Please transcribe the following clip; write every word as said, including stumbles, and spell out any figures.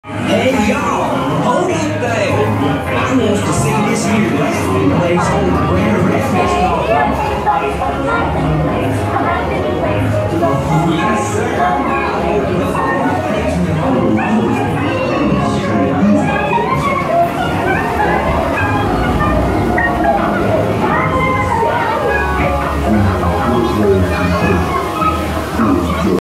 Hey y'all, hold up there. I want to see this here last place on Rare Red.